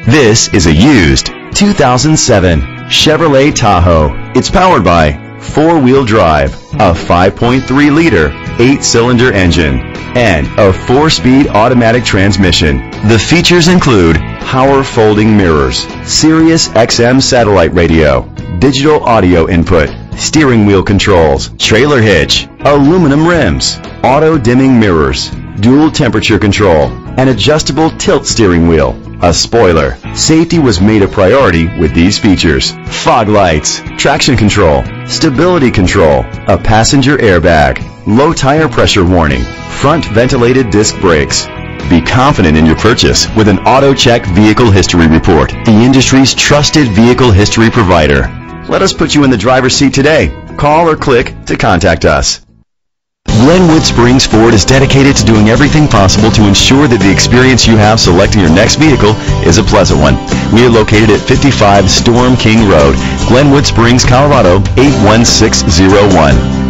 This is a used 2007 Chevrolet Tahoe. It's powered by four-wheel drive, a 5.3-liter, 8-cylinder engine, and a 4-speed automatic transmission. The features include power folding mirrors, Sirius XM satellite radio, digital audio input, steering wheel controls, trailer hitch, aluminum rims, auto dimming mirrors, dual temperature control, an adjustable tilt steering wheel, a spoiler. Safety was made a priority with these features: fog lights, traction control, stability control, a passenger airbag, low tire pressure warning, front ventilated disc brakes. Be confident in your purchase with an AutoCheck Vehicle History Report, the industry's trusted vehicle history provider. Let us put you in the driver's seat today. Call or click to contact us. Glenwood Springs Ford is dedicated to doing everything possible to ensure that the experience you have selecting your next vehicle is a pleasant one. We are located at 55 Storm King Road, Glenwood Springs, Colorado 81601.